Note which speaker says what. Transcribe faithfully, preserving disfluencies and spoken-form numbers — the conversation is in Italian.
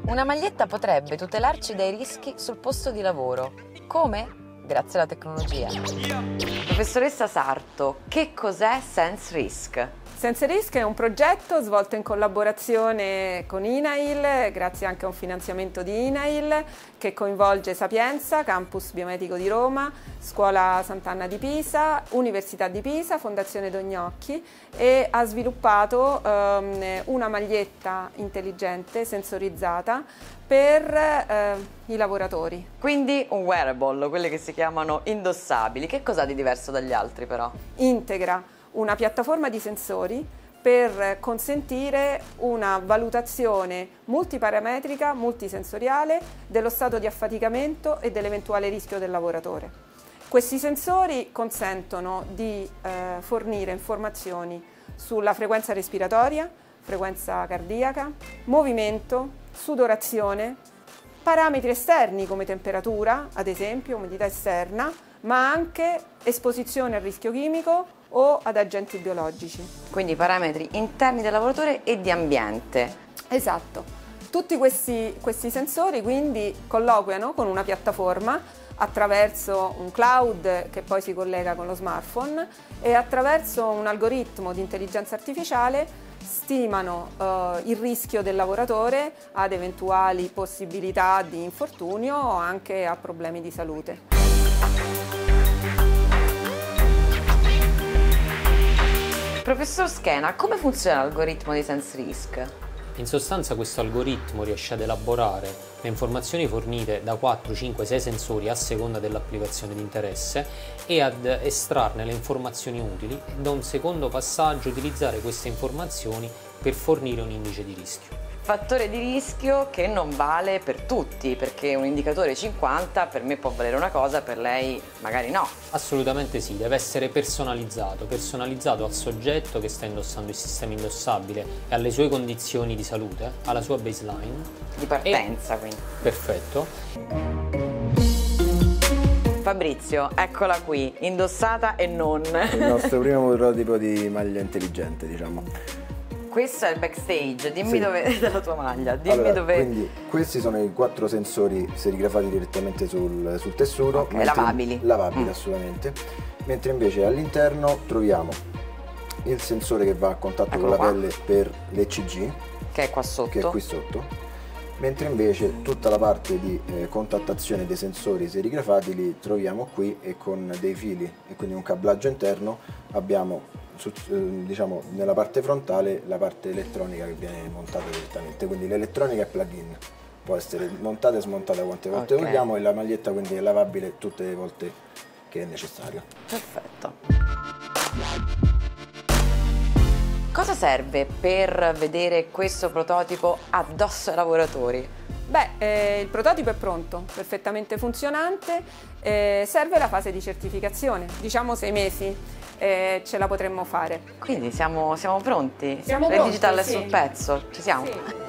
Speaker 1: Una maglietta potrebbe tutelarci dai rischi sul posto di lavoro. Come? Grazie alla tecnologia. Professoressa Sarto, che cos'è SenseRisk?
Speaker 2: SenseRisk è un progetto svolto in collaborazione con INAIL, grazie anche a un finanziamento di INAIL, che coinvolge Sapienza, Campus Biomedico di Roma, Scuola Sant'Anna di Pisa, Università di Pisa, Fondazione Dognocchi, e ha sviluppato um, una maglietta intelligente, sensorizzata, per eh, i lavoratori.
Speaker 1: Quindi un wearable, quelle che si chiamano indossabili. Che cosa ha di diverso dagli altri però?
Speaker 2: Integra una piattaforma di sensori per consentire una valutazione multiparametrica, multisensoriale dello stato di affaticamento e dell'eventuale rischio del lavoratore. Questi sensori consentono di eh, fornire informazioni sulla frequenza respiratoria, frequenza cardiaca, movimento, sudorazione, parametri esterni come temperatura, ad esempio, umidità esterna, ma anche esposizione al rischio chimico o ad agenti biologici.
Speaker 1: Quindi parametri interni del lavoratore e di ambiente.
Speaker 2: Esatto. Tutti questi, questi sensori quindi colloquiano con una piattaforma attraverso un cloud che poi si collega con lo smartphone e attraverso un algoritmo di intelligenza artificiale stimano eh, il rischio del lavoratore ad eventuali possibilità di infortunio o anche a problemi di salute.
Speaker 1: Professor Schena, come funziona l'algoritmo di SenseRisk?
Speaker 3: In sostanza questo algoritmo riesce ad elaborare le informazioni fornite da quattro, cinque, sei sensori a seconda dell'applicazione di interesse e ad estrarne le informazioni utili e da un secondo passaggio utilizzare queste informazioni per fornire un indice di rischio.
Speaker 1: Fattore di rischio che non vale per tutti, perché un indicatore cinquanta per me può valere una cosa, per lei magari no.
Speaker 3: Assolutamente sì, deve essere personalizzato, personalizzato al soggetto che sta indossando il sistema indossabile e alle sue condizioni di salute, alla sua baseline.
Speaker 1: Di partenza e... quindi.
Speaker 3: Perfetto.
Speaker 1: Fabrizio, eccola qui, indossata e non.
Speaker 4: Il nostro primo prototipo di maglia intelligente, diciamo.
Speaker 1: Questo è il backstage, dimmi
Speaker 4: sì.
Speaker 1: dove della tua maglia, dimmi
Speaker 4: allora,
Speaker 1: dove...
Speaker 4: Quindi questi sono i quattro sensori serigrafati direttamente sul, sul tessuto.
Speaker 1: Ok, lavabili.
Speaker 4: Lavabili,
Speaker 1: mm.
Speaker 4: assolutamente. Mentre invece all'interno troviamo il sensore che va a contatto
Speaker 1: Eccolo
Speaker 4: con la
Speaker 1: qua.
Speaker 4: pelle per l'E C G.
Speaker 1: Che è qua sotto.
Speaker 4: Che è qui sotto. Mentre invece tutta la parte di eh, contattazione dei sensori serigrafati li troviamo qui e con dei fili e quindi un cablaggio interno abbiamo su, eh, diciamo nella parte frontale la parte elettronica che viene montata direttamente, quindi l'elettronica è plug-in, può essere montata e smontata quante volte okay. vogliamo e la maglietta quindi è lavabile tutte le volte che è necessario.
Speaker 1: Perfetto. Cosa serve per vedere questo prototipo addosso ai lavoratori?
Speaker 2: Beh, eh, il prototipo è pronto, perfettamente funzionante, eh, serve la fase di certificazione, diciamo sei mesi, eh, ce la potremmo fare.
Speaker 1: Quindi siamo, siamo pronti?
Speaker 2: Siamo
Speaker 1: Le
Speaker 2: pronti,
Speaker 1: digital
Speaker 2: sì.
Speaker 1: sul pezzo, ci siamo?
Speaker 2: Sì.